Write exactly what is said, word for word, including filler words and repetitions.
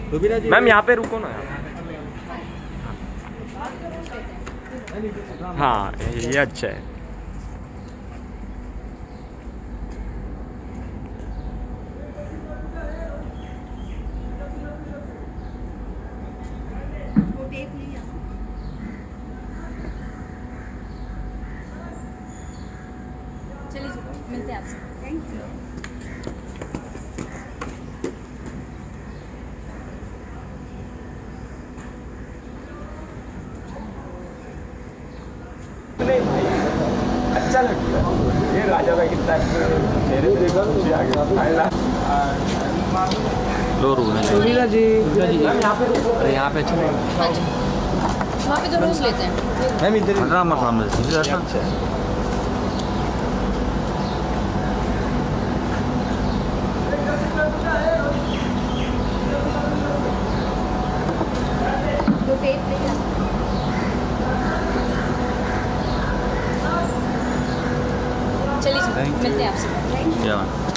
Ma'am यहाँ पे रुको ना यार। हाँ ये अच्छा है। चलिए मिलते हैं आपसे। Thank you. अच्छा लगता है ये राजा भाई कितना मेरे देखा लो रूना जी यहाँ पे अरे यहाँ पे अच्छा वहाँ पे तो रोज लेते हैं मैम इधर हमारे सामने दो टेप लेके चलिए मिलते हैं आपसे। Thank you.